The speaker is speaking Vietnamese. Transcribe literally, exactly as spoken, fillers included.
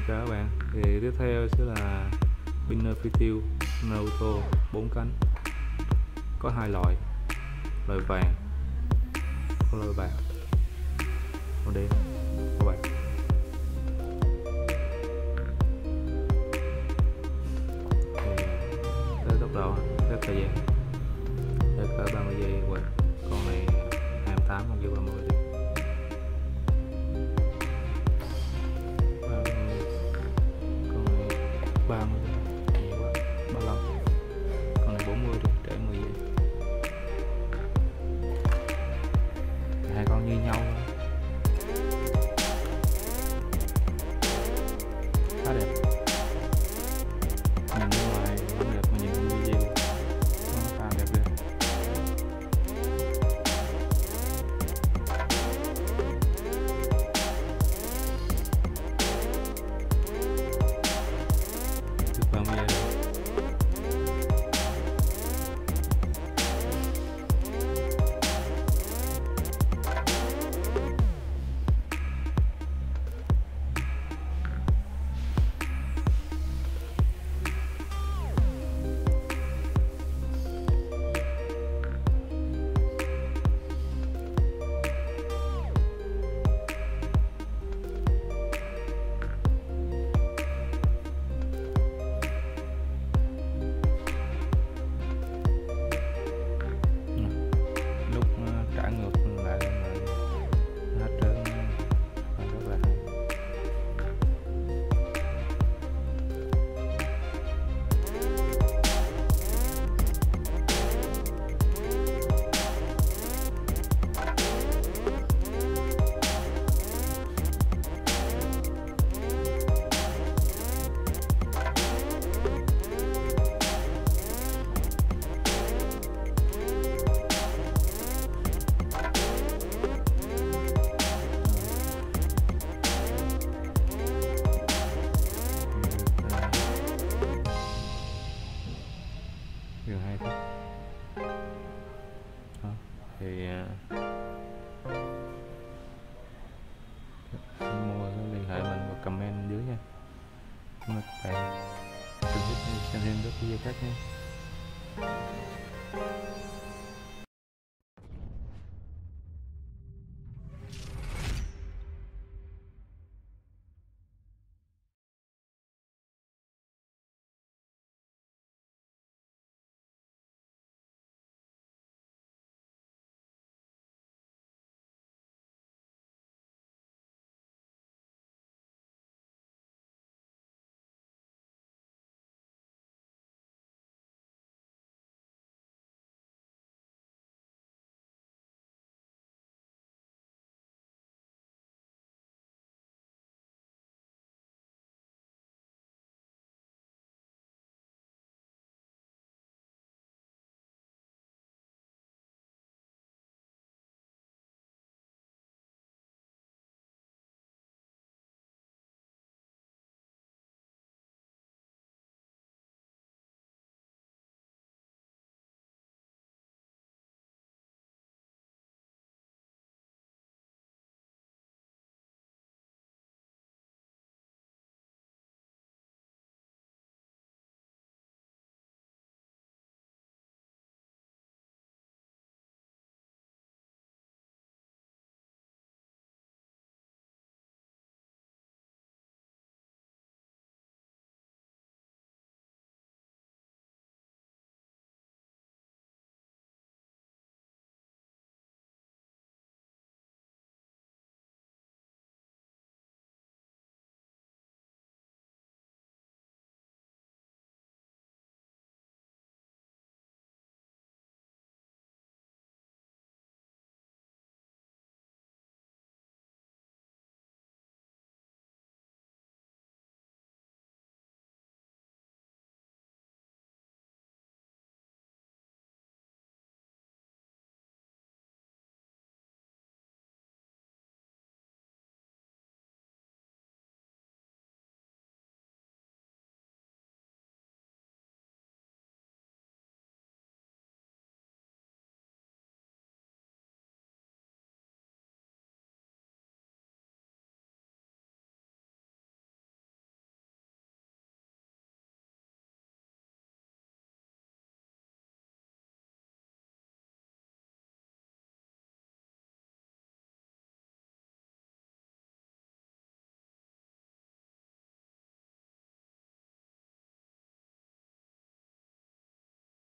chào các bạn. Thì tiếp theo sẽ là pin phi tiêu Naruto bốn cánh, có hai loại, loại vàng, có loại bạc, màu đen, màu bạc. Thì tới tốc độ, tới thời gian, tới cỡ ba mươi giây quay. Con này hai mươi tám, con kia ba mươi đi. ba mươi nhiều quá, ba mươi lăm, con này bốn mươi đi, trễ mười giây. Hai con như nhau khá đẹp, nhìn bên ngoài vẫn đẹp mà nhìn video nó khá đẹp ghê. ba mươi giây rồi. Trả ngược lại mà hết trơn và rất là hay. Điều hay thế. Đó, thì uh, mua liên hệ mình và comment dưới nha. Cảm ơn các bạn. Đừng thích xem thêm các video khác nha.